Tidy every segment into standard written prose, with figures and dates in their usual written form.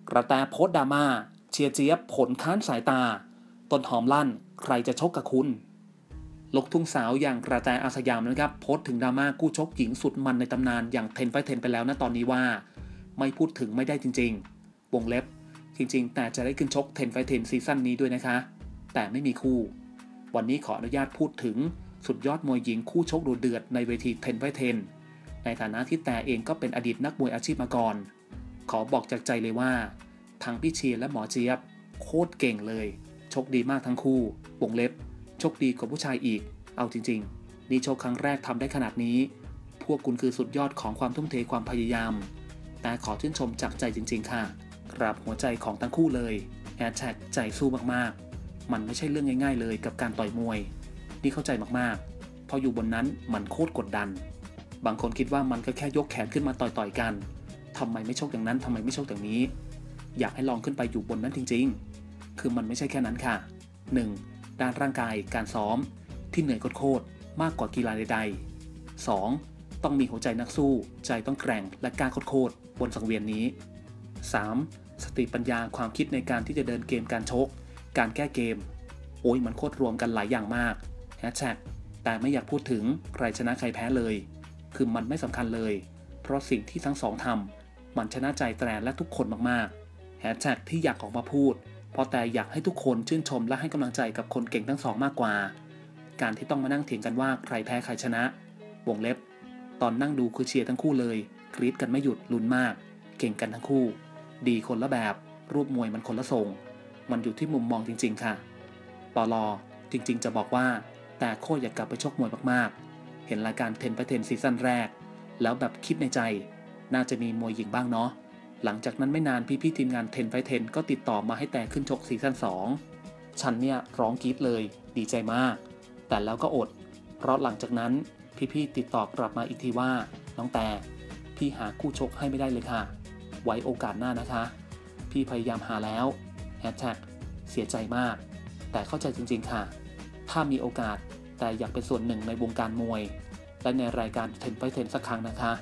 กระแตโพสต์ดราม่าเชียร์เจี๊ยบผลค้านสายตาต้นหอมลั่นใครจะชกกับคุณลูกทุ่งสาวอย่างกระแตอาสยามนะครับโพสต์ถึงดราม่ากู้ชกหญิงสุดมันในตำนานอย่างเทนไฟเทนไปแล้วนะตอนนี้ว่าไม่พูดถึงไม่ได้จริงๆวงเล็บจริงๆแต่จะได้ขึ้นชกเทนไฟเทนซีซั่นนี้ด้วยนะคะแต่ไม่มีคู่วันนี้ขออนุญาตพูดถึงสุดยอดมวยหญิงคู่ชกดุเดือดในเวทีเทนไฟเทนในฐานะที่แต่เองก็เป็นอดีตนักมวยอาชีพมาก่อนขอบอกจากใจเลยว่าทั้งพี่เชียร์และหมอเจี๊ยบโคตรเก่งเลยชกดีมากทั้งคู่วงเล็บชกดีกว่าผู้ชายอีกเอาจริงๆนี่ชกครั้งแรกทำได้ขนาดนี้พวกคุณคือสุดยอดของความทุ่มเทความพยายามแต่ขอชื่นชมจากใจจริงๆค่ะกราบหัวใจของทั้งคู่เลย#ใจสู้มากๆมันไม่ใช่เรื่องง่ายๆเลยกับการต่อยมวยนี่เข้าใจมากๆพออยู่บนนั้นมันโคตรกดดันบางคนคิดว่ามันก็แค่ยกแขนขึ้นมาต่อยๆกันทำไมไม่ชกอย่างนั้นทำไมไม่ชกอย่างนี้อยากให้ลองขึ้นไปอยู่บนนั้นจริงๆคือมันไม่ใช่แค่นั้นค่ะ 1. ด้านร่างกายการซ้อมที่เหนื่อยโคตรมากกว่ากีฬาใดๆ 2. ต้องมีหัวใจนักสู้ใจต้องแกร่งและกล้าโคตรบนสังเวียนนี้ 3. สติปัญญาความคิดในการที่จะเดินเกมการชกการแก้เกมโอ้ยมันโคตรรวมกันหลายอย่างมาก#แต่ไม่อยากพูดถึงใครชนะใครแพ้เลยคือมันไม่สำคัญเลยเพราะสิ่งที่ทั้งสองทำมันชนะใจแตรและทุกคนมากๆที่อยากออกมาพูดเพราะแต่อยากให้ทุกคนชื่นชมและให้กำลังใจกับคนเก่งทั้งสองมากกว่าการที่ต้องมานั่งเถียงกันว่าใครแพ้ใครชนะวงเล็บตอนนั่งดูคือเชียร์ทั้งคู่เลยกรี๊ดกันไม่หยุดลุ้นมากเก่งกันทั้งคู่ดีคนละแบบรูปมวยมันคนละทรงมันอยู่ที่มุมมองจริงๆค่ะปลจริงๆจะบอกว่าแต่โคตรอยากกลับไปชกมวยมากๆเห็นรายการเทนไปเทนซีซั่นแรกแล้วแบบคิดในใจน่าจะมีมวยหญิงบ้างเนาะหลังจากนั้นไม่นานพี่ๆทีมงานเทนไฟเทนก็ติดต่อมาให้แต่ขึ้นชกซีซั่น2ฉันเนี่ยร้องกรี๊ดเลยดีใจมากแต่แล้วก็อดเพราะหลังจากนั้นพี่ๆติดต่อกลับมาอีกทีว่าน้องแต่พี่หาคู่ชกให้ไม่ได้เลยค่ะไว้โอกาสหน้านะคะพี่พยายามหาแล้ว#เสียใจมากแต่เข้าใจจริงๆค่ะถ้ามีโอกาสแต่อยากเป็นส่วนหนึ่งในวงการมวยและในรายการเทนไฟเทนสักครั้งนะคะ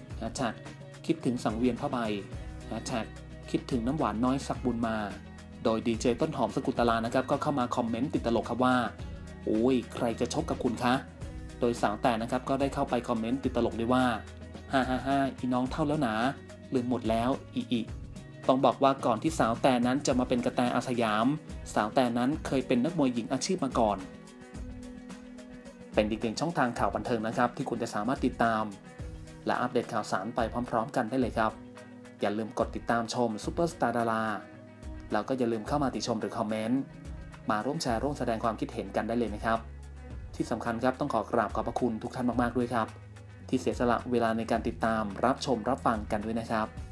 #คิดถึงสังเวียนผ้าใบ#คิดถึงน้ำหวานน้อยสักบุญมาโดยดีเจต้นหอมสกุลตลานะครับก็เข้ามาคอมเมนต์ติดตลกครับว่าโอ้ยใครจะชกกับคุณคะโดยสาวแต่นะครับก็ได้เข้าไปคอมเมนต์ติดตลกด้วยว่าฮ่าอีน้องเท่าแล้วนะลืมหมดแล้วอีต้องบอกว่าก่อนที่สาวแต่นั้นจะมาเป็นกระแตอาสยามสาวแต่นั้นเคยเป็นนักมวยหญิงอาชีพมาก่อนเป็นอีกหนึ่งช่องทางข่าวบันเทิงนะครับที่คุณจะสามารถติดตามและอัปเดตข่าวสารไปพร้อมๆกันได้เลยครับอย่าลืมกดติดตามชมซุปเปอร์สตาร์ดาราแล้วก็อย่าลืมเข้ามาติชมหรือคอมเมนต์มาร่วมแชร์ร่วมแสดงความคิดเห็นกันได้เลยนะครับที่สำคัญครับต้องขอกราบขอบพระคุณทุกท่านมากๆด้วยครับที่เสียสละเวลาในการติดตามรับชมรับฟังกันด้วยนะครับ